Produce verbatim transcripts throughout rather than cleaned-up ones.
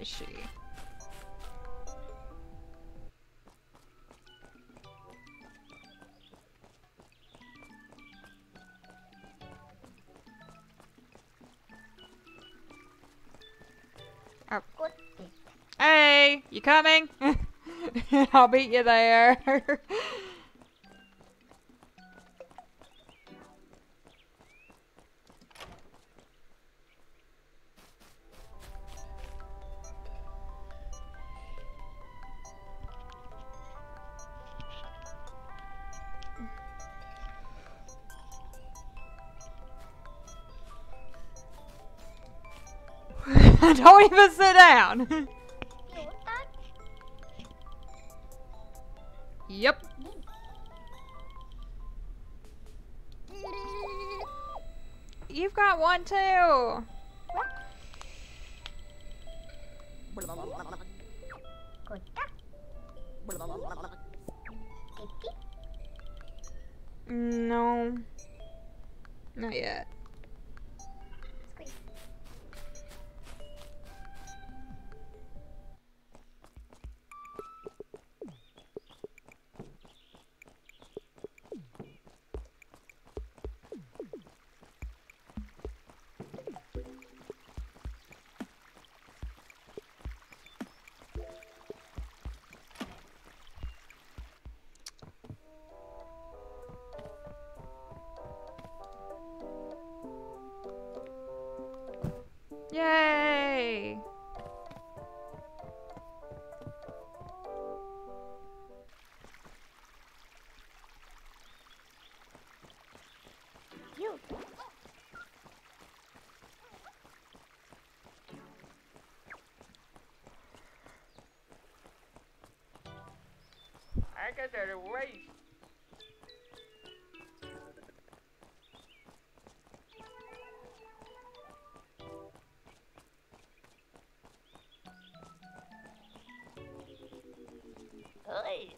is she? Oh. Hey, you coming? I'll beat you there. Don't even sit down. Yep. You've got one too. No. Not yet. Yay! You. I got that erase. Hey.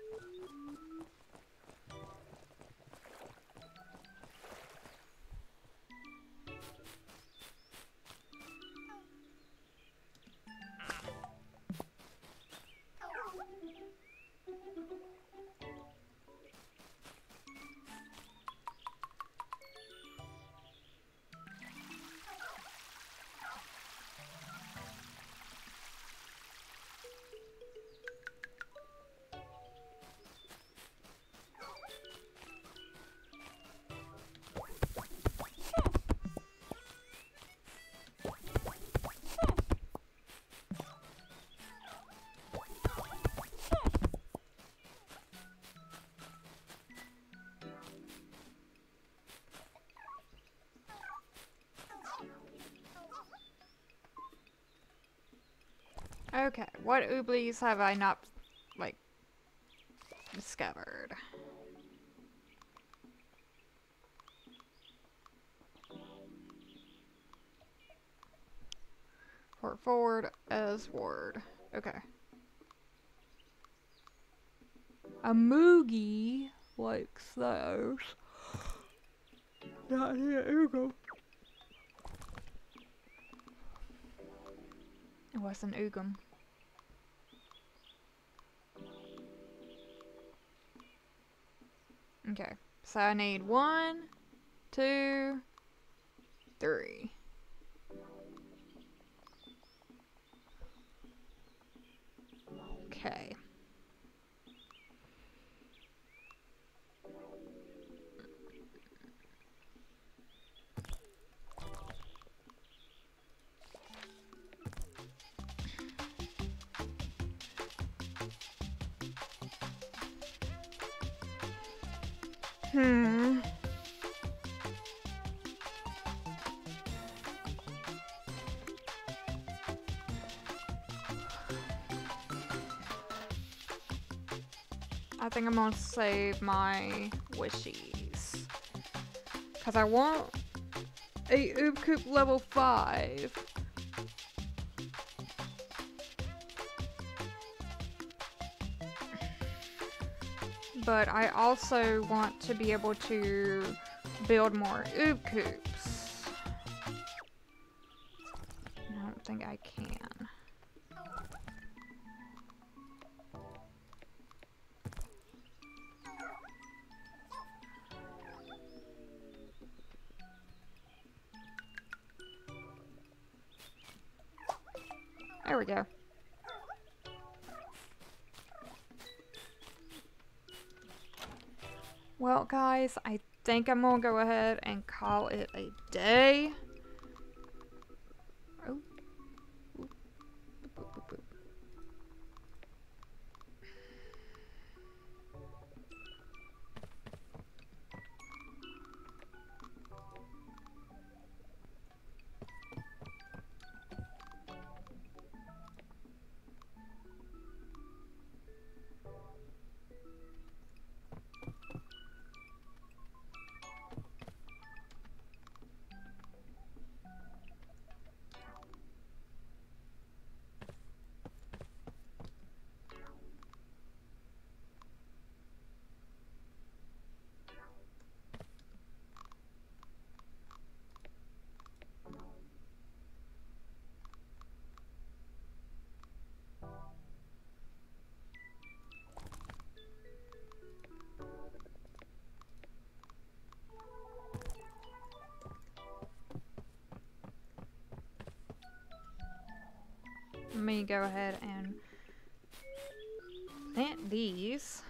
Okay, what ooblies have I not, like, discovered? Port forward as ward. Okay. A Moogie likes those. Not here, Oogle. It was an Oogum. Okay, so I need one, two, three. Okay. Hmm. I think I'm gonna save my wishies. Cause I want a Oobcoop level five. But I also want to be able to build more Oobcoops. I don't think I can. There we go. Well, guys, I think I'm gonna go ahead and call it a day. Oh. Boop, boop, boop, boop. Let me go ahead and plant these.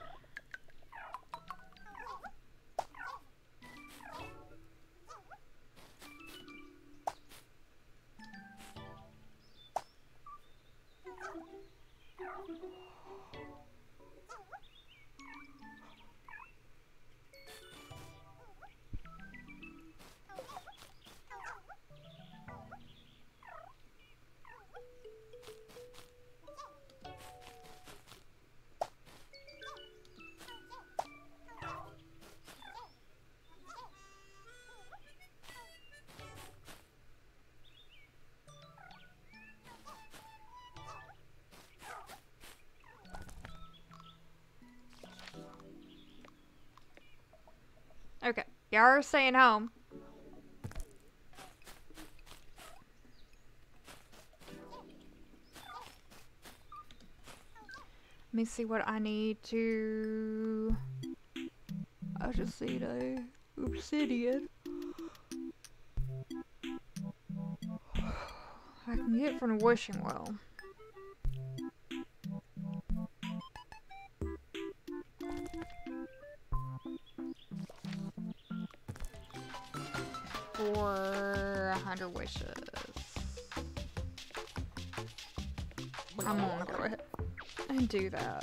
Okay, y'all are staying home. Let me see what I need to... I just need a obsidian. I can get it from the wishing well. For a hundred wishes. I'm gonna go ahead and do that.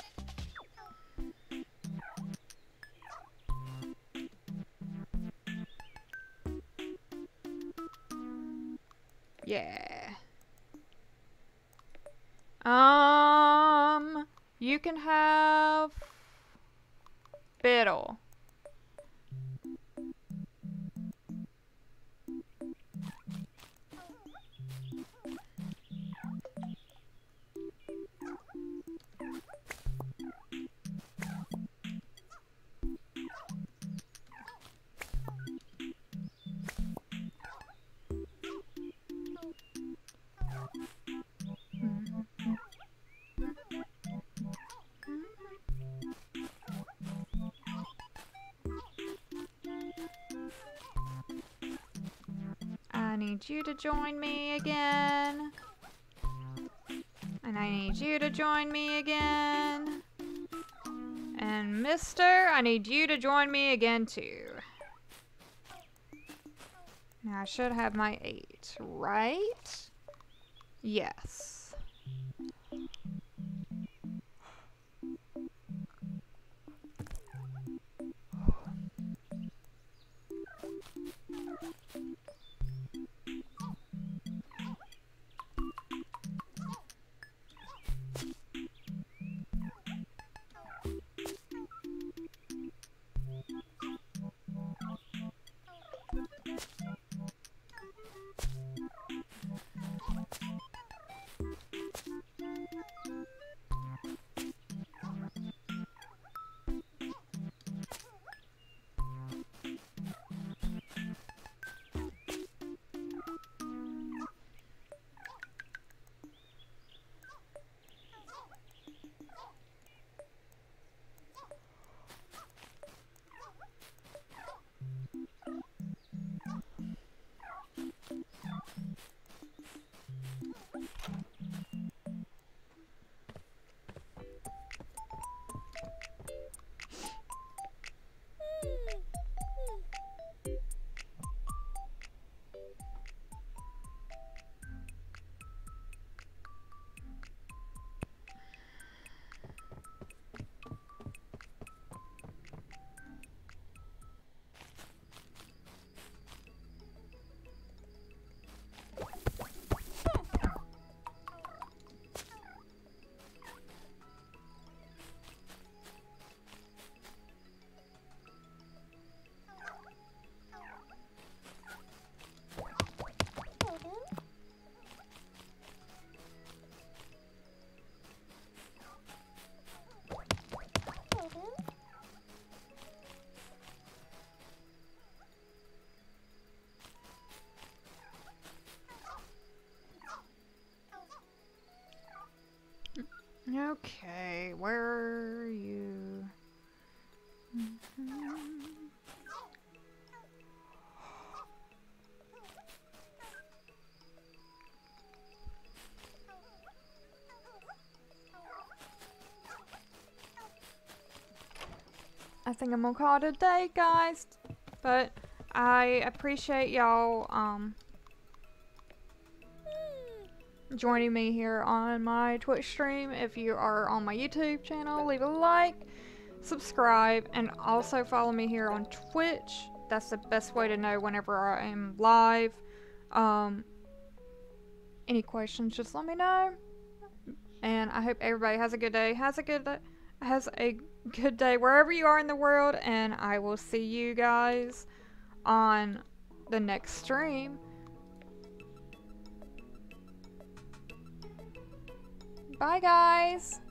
Yeah. Um, you can have Biddle. I need you to join me again. And I need you to join me again. And Mister, I need you to join me again too. Now I should have my eight, right? Yes. Okay, where are you? I think I'm gonna call it a day, guys. But I appreciate y'all um joining me here on my Twitch stream. If you are on my YouTube channel, leave a like, subscribe, and also follow me here on Twitch. That's the best way to know whenever I am live. Um, any questions, just let me know. And I hope everybody has a good day. Has a good day. Has a good day wherever you are in the world. And I will see you guys on the next stream. Bye, guys.